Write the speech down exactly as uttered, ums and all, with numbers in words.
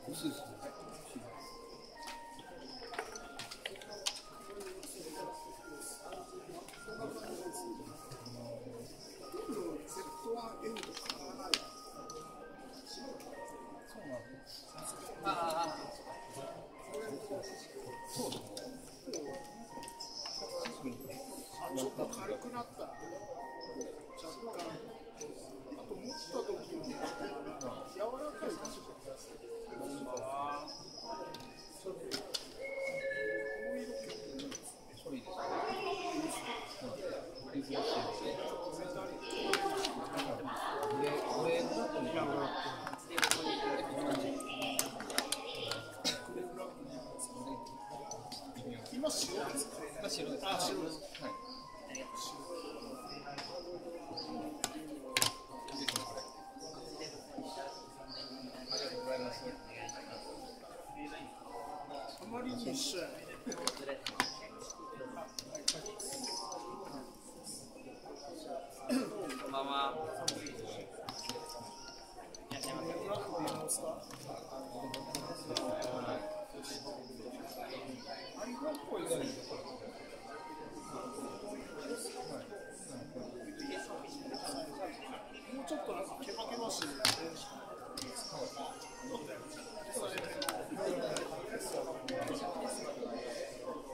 薄いですね。 ちょっと軽くなった。若干。あと持った時に柔らかいでしょ。ああ。この色結構いいですね。 そういいですね。リフレッシュですね。これ、これブラックに。 今白ですか？ 今白です。 あ、白です。 はい。ありがとうございます。 あまりに一緒やね。 こんばんは。 いらっしゃいませ。